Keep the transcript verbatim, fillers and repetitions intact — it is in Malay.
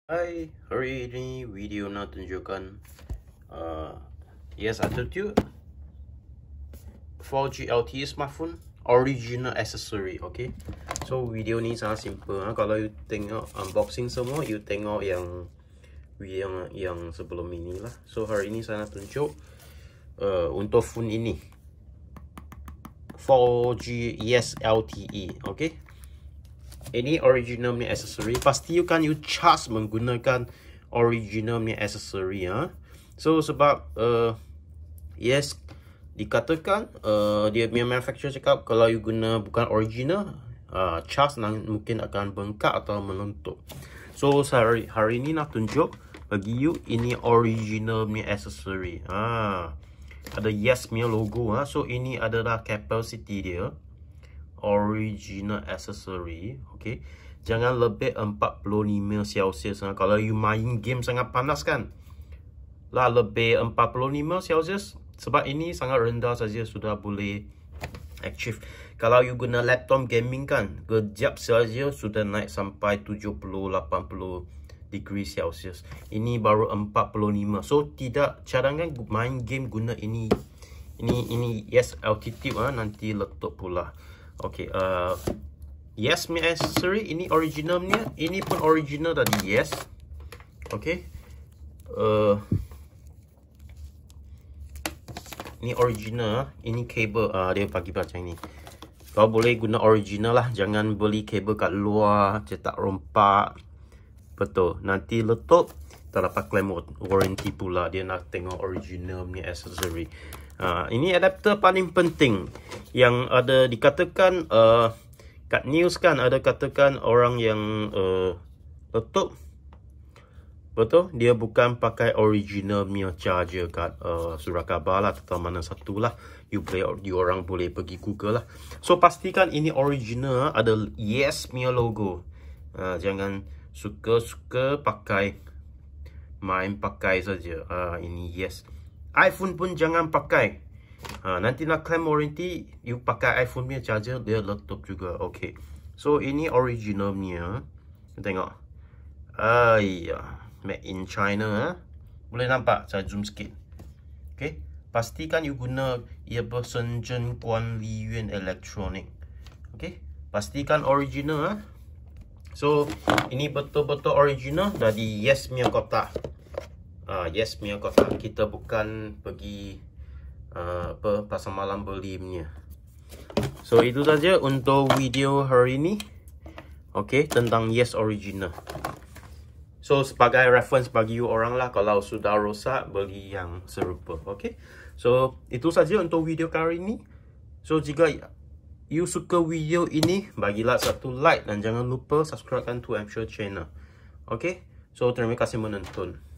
Hai, hari ini video nak tunjukkan uh, yes, Adaptor four G L T E smartphone original accessory. Okay, so video ni sangat simple ha? Kalau you tengok unboxing semua, you tengok yang yang yang sebelum ini lah. So hari ini saya nak tunjuk uh, untuk phone ini four G yes L T E. Okay, ini original punya accessory. Pasti you kan you charge menggunakan original punya accessory ha. So sebab uh, yes dikatakan uh, dia punya manufacturer cakap kalau you guna bukan original, uh, charge nang, mungkin akan bengkak atau menuntuk. So hari hari ini nak tunjuk bagi you ini original punya accessory. Ah, ada yes punya logo ha. So ini adalah capacity dia. Original accessory. Okay, jangan lebih empat puluh lima Celsius ha. Kalau you main game sangat panas kan, lah lebih empat puluh lima Celsius. Sebab ini sangat rendah saja sudah boleh achieve. Kalau you guna laptop gaming kan, kejap saja sudah naik sampai tujuh puluh lapan puluh degree Celsius. Ini baru empat puluh lima. So tidak cadangan main game guna ini. Ini ini yes altitude ha, nanti letup pula. Okay, uh, yes punya accessory ini originalnya, ini pun original tadi yes. Okay, uh, ini original, ini kabel uh, dia bagi macam ni. Kau boleh guna original lah, jangan beli kabel kat luar cetak rompak. Betul, nanti letup tak dapat claim warranty pula. Dia nak tengok original punya accessory. Uh, ini adapter paling penting yang ada dikatakan uh, kat news kan, ada katakan orang yang uh, letup. Betul, dia bukan pakai original punya charger kat uh, surat khabar lah atau mana satu lah. You boleh, you orang boleh pergi Google lah. So pastikan ini original, ada yes punya logo. Uh, jangan suka-suka pakai, main pakai saja. Uh, ini yes. iPhone pun jangan pakai. Ha, nanti nak claim warranty, you pakai iPhone punya charger, dia letup juga. Okay, so ini original punya. Tengok. Ayah, made in China ha? Boleh nampak? Saya zoom sikit. Okay, pastikan you guna ia bersenjen Kuan Liyuan Electronic. Okay, pastikan original ha? So ini betul-betul original dari yes punya kotak. Uh, yes punya kotak. Kita bukan pergi uh, apa pasar malam beli punya. So itu saja untuk video hari ini. Okay, tentang yes original. So sebagai reference bagi you orang lah, kalau sudah rosak beli yang serupa. Okay, so itu saja untuk video kali ini. So jika you suka video ini, bagilah satu like dan jangan lupa subscribe to M Show channel. Okay, so terima kasih menonton.